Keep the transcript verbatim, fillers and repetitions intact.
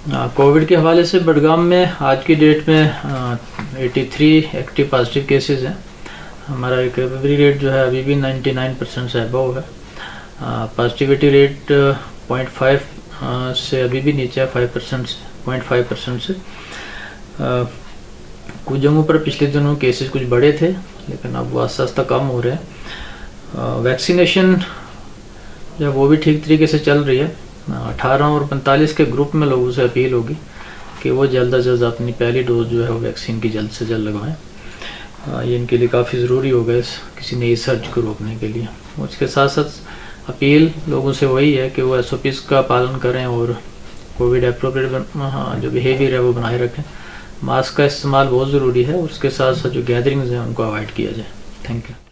Covid के हवाले से बडगाम में आज की डेट में तिरासी एक्टिव पॉजिटिव केसेस हैं। हमारा रिकवरी रेट जो है अभी भी निन्यानवे परसेंट से अबव है। पॉजिटिविटी रेट पॉइंट फाइव से अभी भी नीचे है, फाइव परसेंट से पॉइंट फाइव परसेंट से। कुछ जगहों पर पिछले दिनों केसेस कुछ बड़े थे, लेकिन अब वो आस्ता आस्ता कम हो रहे हैं। वैक्सीनेशन जो है वो भी ठीक तरीके से चल रही है। अठारह और पैंतालीस के ग्रुप में लोगों से अपील होगी कि वो जल्द अज जल्द अपनी पहली डोज जो है वो वैक्सीन की जल्द से जल्द लगवाएं। ये इनके लिए काफ़ी ज़रूरी होगा इस किसी नई सर्ज को रोकने के लिए। उसके साथ साथ अपील लोगों से वही है कि वो एस ओ पीज़ का पालन करें और कोविड एप्रोप्रिएट हाँ जो बिहेवियर है वो बनाए रखें। मास्क का इस्तेमाल बहुत ज़रूरी है, और उसके साथ साथ जो गैदरिंग्स हैं उनको अवॉइड किया जाए। Thank you.